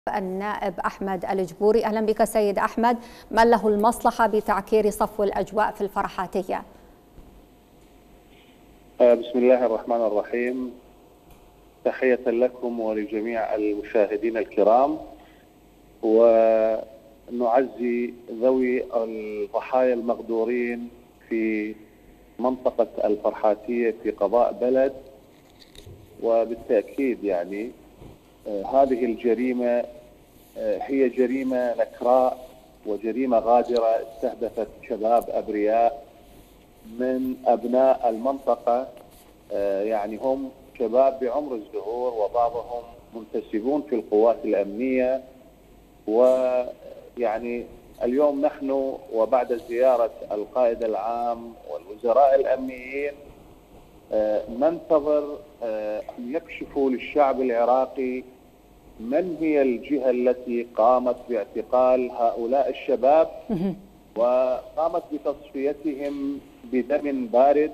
النائب أحمد الجبوري. أهلا بك سيد أحمد. من له المصلحة بتعكير صفو الأجواء في الفرحاتية؟ بسم الله الرحمن الرحيم. تحية لكم ولجميع المشاهدين الكرام، ونعزي ذوي الضحايا المغدورين في منطقة الفرحاتية في قضاء بلد. وبالتأكيد هذه الجريمة هي جريمة نكراء وجريمة غادرة استهدفت شباب أبرياء من أبناء المنطقة، هم شباب بعمر الزهور وبعضهم منتسبون في القوات الأمنية. اليوم نحن وبعد زيارة القائد العام والوزراء الأمنيين ننتظر أن يكشفوا للشعب العراقي من هي الجهة التي قامت باعتقال هؤلاء الشباب وقامت بتصفيتهم بدم بارد.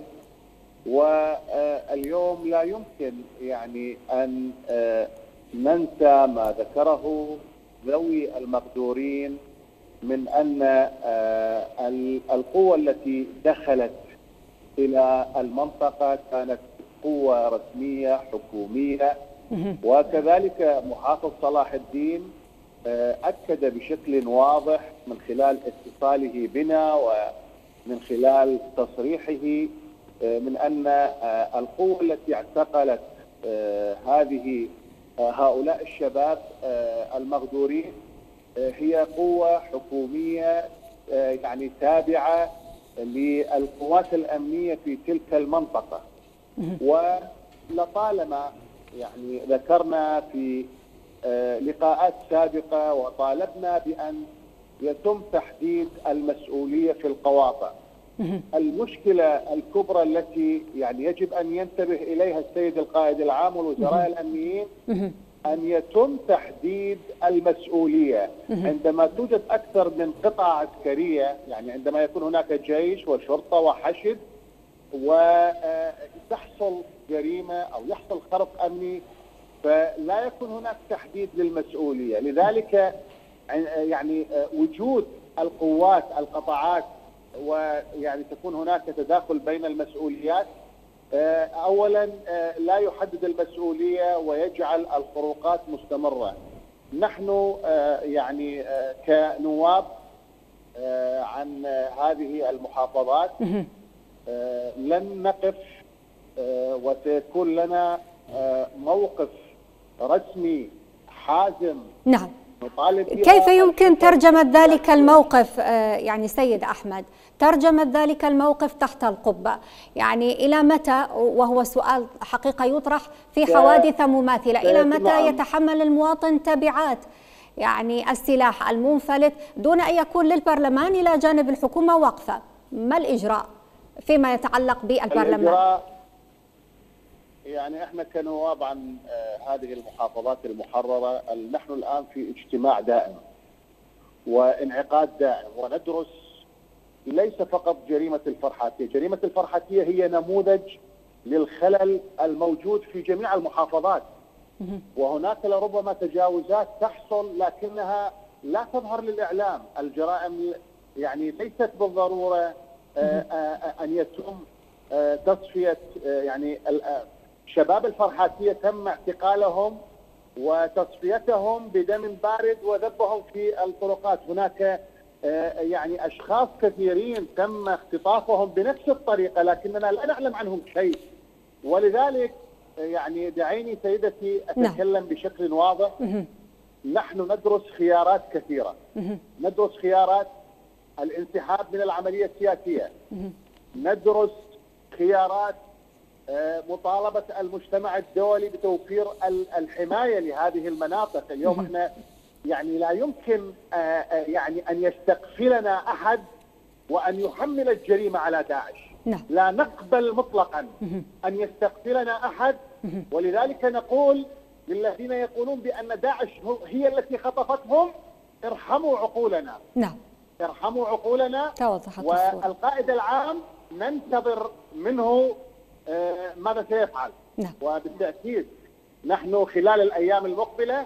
واليوم لا يمكن أن ننسى ما ذكره ذوي المغدورين من أن القوة التي دخلت إلى المنطقة كانت قوة رسمية حكومية. وكذلك محافظ صلاح الدين أكد بشكل واضح من خلال اتصاله بنا ومن خلال تصريحه من أن القوة التي اعتقلت هؤلاء الشباب المغدورين هي قوة حكومية تابعة للقوات الأمنية في تلك المنطقة. ولطالما ذكرنا في لقاءات سابقة وطالبنا بأن يتم تحديد المسؤولية في القواطع. المشكلة الكبرى التي يجب أن ينتبه إليها السيد القائد العام والوزراء الأمنيين أن يتم تحديد المسؤولية عندما توجد أكثر من قطعة عسكرية، عندما يكون هناك جيش وشرطة وحشد وتحصل جريمة أو يحصل خرق أمني، فلا يكون هناك تحديد للمسؤولية. لذلك وجود القوات القطاعات تكون هناك تداخل بين المسؤوليات أولا لا يحدد المسؤولية ويجعل الخروقات مستمرة. نحن كنواب عن هذه المحافظات لن نقف وسيكون لنا موقف رسمي حازم. نعم. كيف يمكن ترجمة ذلك الموقف سيد أحمد، ترجمة ذلك الموقف تحت القبة إلى متى، وهو سؤال حقيقة يطرح في حوادث مماثلة، إلى متى يتحمل المواطن تبعات السلاح المنفلت دون أن يكون للبرلمان إلى جانب الحكومة وقفة؟ ما الإجراء فيما يتعلق بالبرلمان؟ احنا كنواب عن هذه المحافظات المحررة نحن الآن في اجتماع دائم وانعقاد دائم وندرس ليس فقط جريمة الفرحاتية. جريمة الفرحاتية هي نموذج للخلل الموجود في جميع المحافظات، وهناك لربما تجاوزات تحصل لكنها لا تظهر للإعلام. الجرائم ليست بالضرورة أن يتم تصفية شباب الفرحاتية تم اعتقالهم وتصفيتهم بدم بارد وذبهم في الطرقات. هناك أشخاص كثيرين تم اختطافهم بنفس الطريقة لكننا لا نعلم عنهم شيء. ولذلك دعيني سيدتي أتكلم بشكل واضح. نحن ندرس خيارات كثيرة، ندرس خيارات الانسحاب من العملية السياسية، ندرس خيارات مطالبة المجتمع الدولي بتوفير الحماية لهذه المناطق. اليوم احنا لا يمكن أن يستقفلنا أحد وأن يحمل الجريمة على داعش. لا نقبل مطلقا أن يستقفلنا أحد. ولذلك نقول للذين يقولون بأن داعش هي التي خطفتهم: ارحموا عقولنا. ارحموا عقولنا. والقائد العام ننتظر منه ماذا سيفعل. وبالتأكيد نحن خلال الأيام المقبلة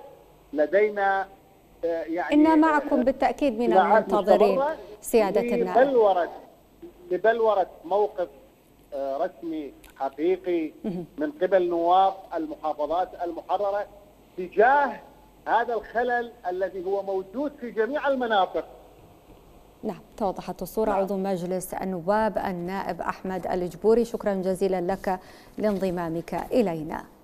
لدينا يعني إنا معكم بالتأكيد من المنتظرين سيادة النائب لبلورة موقف رسمي حقيقي من قبل نواب المحافظات المحررة تجاه هذا الخلل الذي هو موجود في جميع المناطق. نعم، توضحت الصورة. عضو مجلس النواب النائب أحمد الجبوري، شكرا جزيلا لك لانضمامك إلينا.